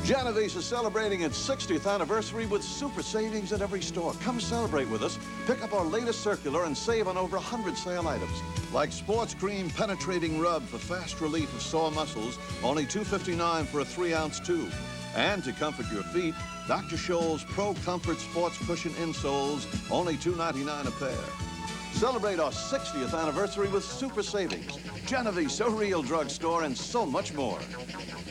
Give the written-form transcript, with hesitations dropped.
Genovese is celebrating its 60th anniversary with super savings at every store. Come celebrate with us. Pick up our latest circular and save on over 100 sale items. Like Sports Cream Penetrating Rub for fast relief of sore muscles, only $2.59 for a 3-ounce tube. And to comfort your feet, Dr. Scholl's Pro Comfort Sports Cushion insoles, only $2.99 a pair. Celebrate our 60th anniversary with super savings. Genovese, a real drugstore, and so much more.